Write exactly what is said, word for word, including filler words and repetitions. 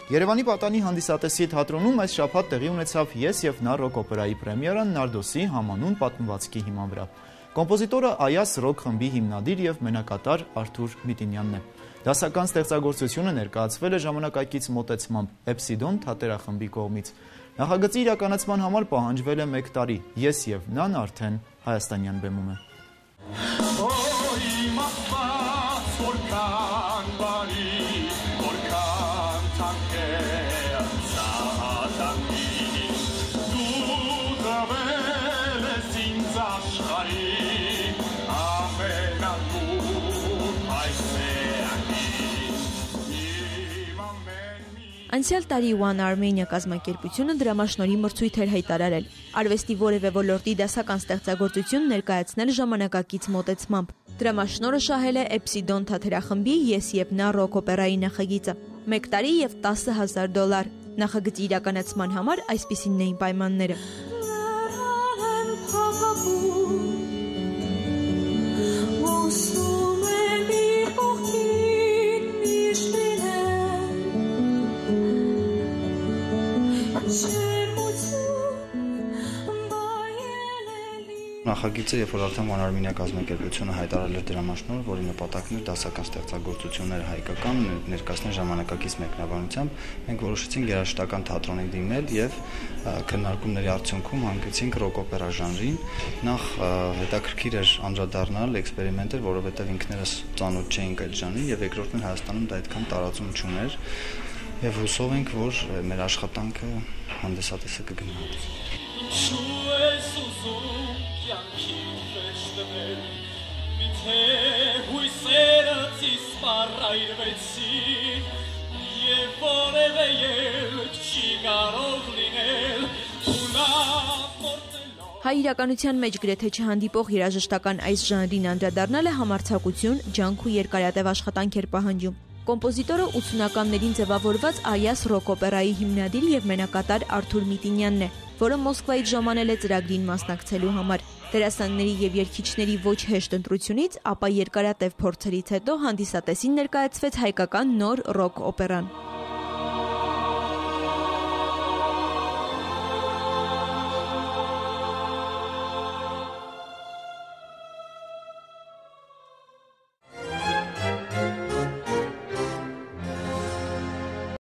Երևանի Պատանի հանդիսատեսի թատրոնում այս շաբաթ տեղի ունեցավ «Ես և նա» ռոք օպերայի պրեմիերան Նարդոսի համանուն պատմվածքի հիման վրա։ Կոմպոզիտորը Այաս ռոք խմբի հիմնադիր և մենակատար Արթուր Միտինյանն է։ Դասական ստեղծագործությունը ներկայացվել է ժամանակակից մոտեցմամբ Էպսիդոն թատերախմբի կողմից։ Նախագծի իրականացման համար պահանջվել է մեկ տարի, «Ես և նա»-ն արդեն հայաստանյան բեմում է։ Անցյալ տարի One Armenia կազմակերպությունը դրամաշնորհի մրցույթ էր հայտարարել։ Արվեստի որևէ ոլորտի դասական ստեղծագործություն ներկայացնել ժամանակակից մոտեցմամբ։ Դրամաշնորհը շահել է Էպսիդոն թատերախմբի «Ես և նա» ռոք օպերայի նախագիծը։ Մեկ տարի և տասը հազար դոլար։ Նախագծի իրականացման համար այսպիսինն էին պայմանները։ Նախագիծը, երբ որ արդեն One Armenia կազմակերպությունը հայտարարել էր դրամաշնորհ, որի նպատակն էր դասական ստեղծագործություններ հայկական ներկայացնել ժամանակակից մեկնաբանությամբ, մենք որոշեցինք երաժշտական թատրոնին դիմել եւ քննարկումների արդյունքում հանգեցինք ռոք օպերա ժանրին։ Նախ հետաքրքիր էր անդրադառնալ էքսպերիմենտեր, որովհետեւ ինքներս ծանոթ չէինք այդ ժանրին եւ երկրորդն Հայաստանում դա այդքան տարածում չուներ եւ հուսով ենք, որ մեր աշխատանքը հանդիսատեսը կգնահատի։ Հայ իրականության մեջ գրեթե չհանդիպող երաժշտական այս ժանրին անդրադառնալը համարձակություն, ջանք ու երկարատև աշխատանք էր պահանջում։ Կոմպոզիտորը ութսունականներին ձևավորված Այաս ռոք օպերայի հիմնադիր և մենակատար Արթուր Միտինյանն է, որը Մոսկվայից ժամանել է ծրագրին մասնակցելու համար։ Դերասանների և երգիչների ոչ հեշտ ընտրությունից, ապա երկարատև փորձերից հետո հանդիսատեսին ներկայացվեց հայկական նոր ռոք օպերան։